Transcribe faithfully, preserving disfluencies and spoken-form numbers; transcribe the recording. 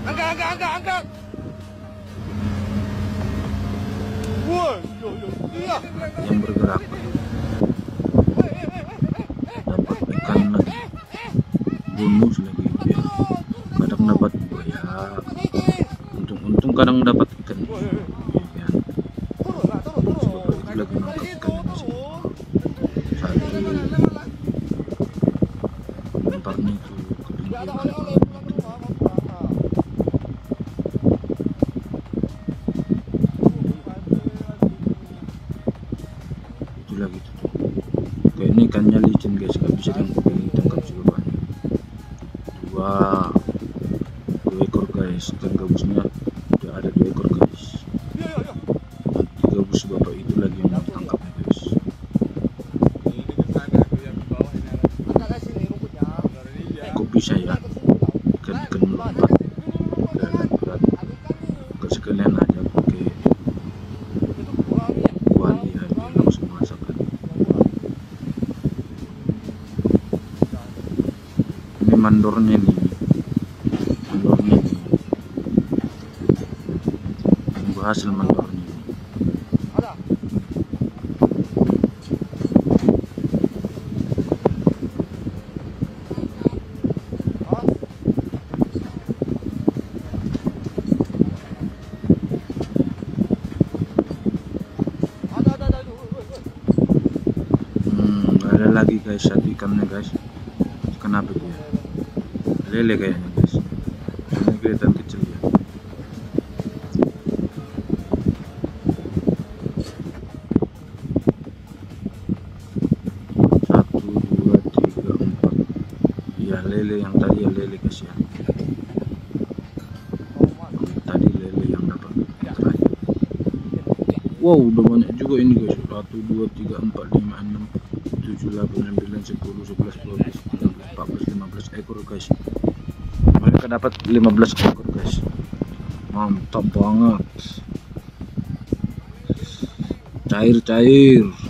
Angkat, angkat, angkat, angkat. Wah, yo, yo, iya. Yang bergerak. Dapat ikan lagi, bonus lagi ya. Kadang dapat buaya, untung-untung kadang dapat ikan ya kan. Terus bapak itu lagi nangkap ikan di sini. Satu lemparnya itu ketinggian ada kolamnya itu. Itu lagi tuh. Kayak ini ikannya licin guys, gak bisa ditangkap juga banyak. Dua, dua ekor guys, ikan gabusnya udah ada dua ekor guys. Nanti gabus bapak itu lagi yang tangkapnya guys. Kok bisa ya ikan-ikan melompat berat, gak sekalian aja pakai kuali aja langsung masakan. Ini mandornya nih, mandornya nih, tunggu hasil mandornya nih. Hmm, ada lagi guys, satu ikannya guys. Kenapa dia? Lele kayaknya guys. Ini kelihatan kecil ya. Satu, dua, tiga, empat. Ya lele yang tadi ya lele guys ya. Tadi lele yang dapat terakhir. Wow, udah banyak juga ini guys. Satu, dua, tiga, empat, lima, enam, tujuh, delapan, sembilan, sepuluh, sebelas, dua belas, tiga belas, empat belas, lima belas ekor guys. Mereka dapat lima belas ekor guys. Mantap banget. Cair-cair.